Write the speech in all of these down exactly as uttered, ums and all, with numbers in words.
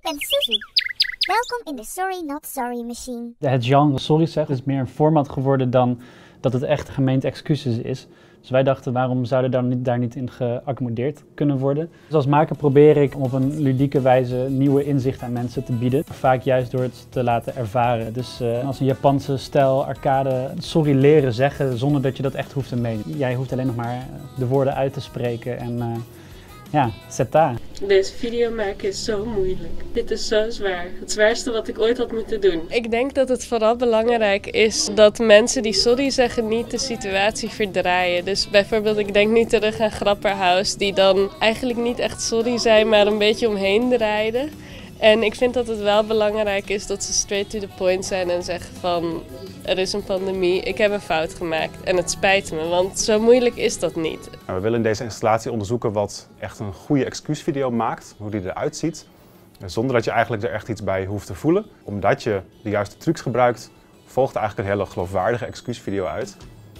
ben Suzu. Welkom in de Sorry Not Sorry Machine. Het genre sorry zeggen is meer een format geworden dan dat het echt gemeente excuses is. Dus wij dachten, waarom zouden daar niet, daar niet in geaccommodeerd kunnen worden? Dus als maker probeer ik op een ludieke wijze nieuwe inzichten aan mensen te bieden. Vaak juist door het te laten ervaren. Dus uh, als een Japanse stijl arcade sorry leren zeggen zonder dat je dat echt hoeft te menen. Jij hoeft alleen nog maar de woorden uit te spreken en uh, ja, seta. Deze video maken is zo moeilijk. Dit is zo zwaar. Het zwaarste wat ik ooit had moeten doen. Ik denk dat het vooral belangrijk is dat mensen die sorry zeggen niet de situatie verdraaien. Dus bijvoorbeeld, ik denk nu terug aan Grapperhaus, die dan eigenlijk niet echt sorry zijn, maar een beetje omheen draaiden. En ik vind dat het wel belangrijk is dat ze straight to the point zijn en zeggen van, er is een pandemie, ik heb een fout gemaakt en het spijt me, want zo moeilijk is dat niet. We willen in deze installatie onderzoeken wat echt een goede excuusvideo maakt, hoe die eruit ziet. Zonder dat je eigenlijk er echt iets bij hoeft te voelen. Omdat je de juiste trucs gebruikt, volgt eigenlijk een hele geloofwaardige excuusvideo uit.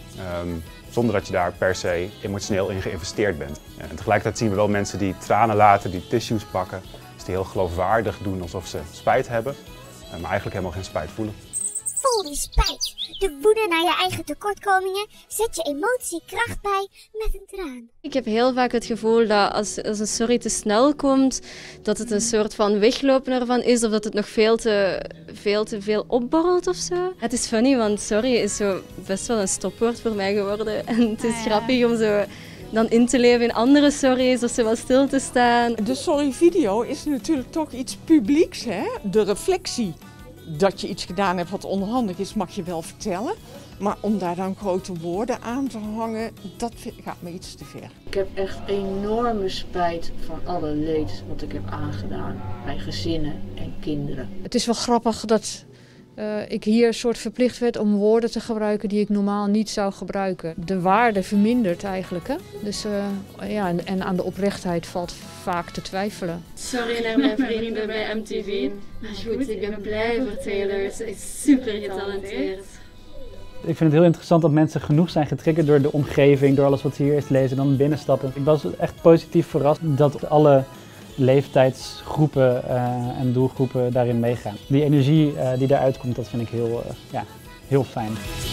Um, zonder dat je daar per se emotioneel in geïnvesteerd bent. En tegelijkertijd zien we wel mensen die tranen laten, die tissues pakken. Dus die heel geloofwaardig doen alsof ze spijt hebben, maar eigenlijk helemaal geen spijt voelen. Voel die spijt, de woede naar je eigen tekortkomingen, zet je emotiekracht bij met een traan. Ik heb heel vaak het gevoel dat als, als een sorry te snel komt, dat het een soort van weglopen ervan is of dat het nog veel te veel, te veel opborrelt of zo. Het is funny, want sorry is zo best wel een stopwoord voor mij geworden en het is ah, ja. grappig om zo dan in te leven in andere sorry's of zo wel stil te staan. De sorry video is natuurlijk toch iets publieks, hè? De reflectie dat je iets gedaan hebt wat onhandig is, mag je wel vertellen. Maar om daar dan grote woorden aan te hangen, dat gaat me iets te ver. Ik heb echt enorme spijt van alle leed wat ik heb aangedaan bij gezinnen en kinderen. Het is wel grappig dat uh, ik hier een soort verplicht werd om woorden te gebruiken die ik normaal niet zou gebruiken. De waarde vermindert eigenlijk, hè? Dus, uh, ja, en, en aan de oprechtheid valt vaak te twijfelen. Sorry naar mijn vrienden bij M T V. Maar goed, ik ben blij voor Taylor. Ze is super getalenteerd. Ik vind het heel interessant dat mensen genoeg zijn getriggerd door de omgeving, door alles wat ze hier eerst lezen en dan binnenstappen. Ik was echt positief verrast dat alle leeftijdsgroepen uh, en doelgroepen daarin meegaan. Die energie uh, die daaruit komt, dat vind ik heel, uh, ja, heel fijn.